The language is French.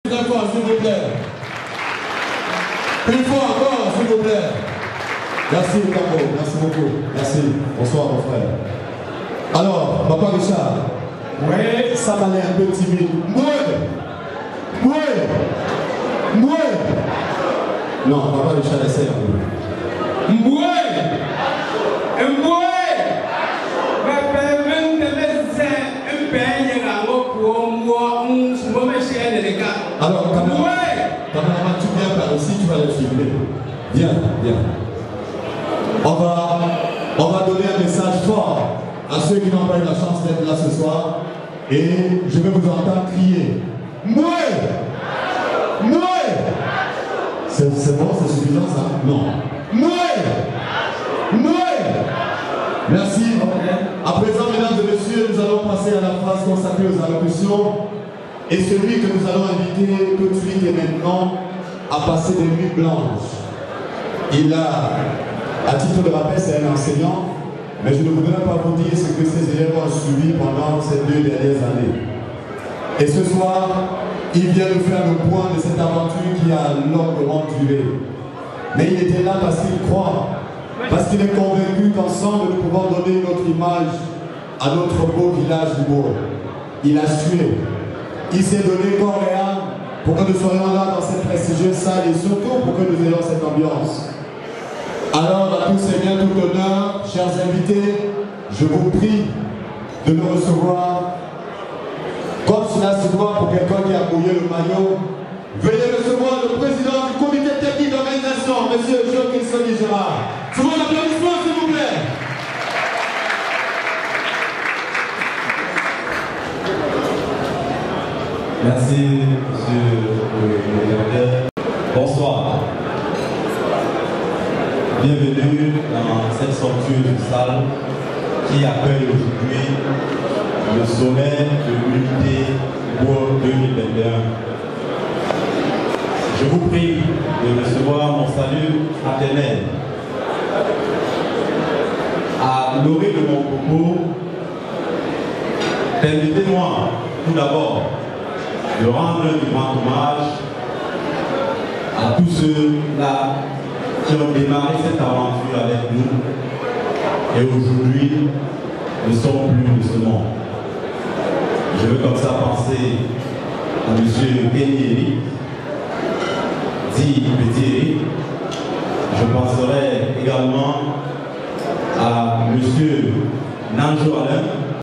Plus fort, s'il vous plaît. Plus fort encore, s'il vous plaît. Merci, Cambo. Merci beaucoup. Merci. Bonsoir, mon frère. Alors, Papa Richard. Oui, ça m'a l'air un peu timide. Non, Papa Richard, essaie un peu. Alors, caméraman, tu viens par ici, tu vas les filmer. Viens. On va donner un message fort à ceux qui n'ont pas eu la chance d'être là ce soir. Et je vais vous entendre crier. C'est bon, c'est suffisant ça? Non. Merci. À présent, mesdames et messieurs, nous allons passer à la phase consacrée aux allocutions. Et celui que nous allons inviter tout de suite et maintenant à passer des nuits blanches. Il a, à titre de rappel, c'est un enseignant, mais je ne voudrais pas vous dire ce que ses élèves ont suivi pendant ces 2 dernières années. Et ce soir, il vient nous faire le point de cette aventure qui a longuement duré. Mais il était là parce qu'il croit, parce qu'il est convaincu qu'ensemble nous pouvons donner notre image à notre beau village du Bourg. Il a sué. Il s'est donné corps et âme pour que nous soyons là dans cette prestigieuse salle et surtout pour que nous ayons cette ambiance. Alors à tous et bien tout honneur, chers invités, je vous prie de nous recevoir comme cela se doit pour quelqu'un qui a mouillé le maillot. Veuillez recevoir le président du comité technique d'organisation, M. Jean-Christophe Gérard. Sous vos applaudissements, s'il vous plaît. Merci, monsieur le directeur. Bonsoir. Bienvenue dans cette somptueuse salle qui accueille aujourd'hui le sommet de l'unité pour 2021. Je vous prie de recevoir mon salut fraternel. À l'orée de mon propos, permettez-moi tout d'abord de rendre un grand hommage à tous ceux-là qui ont démarré cette aventure avec nous et aujourd'hui ne sont plus de ce monde. Je veux comme ça penser à M. Kenyeri, dit Petit Eric. Je penserai également à M. Nanjo Alain,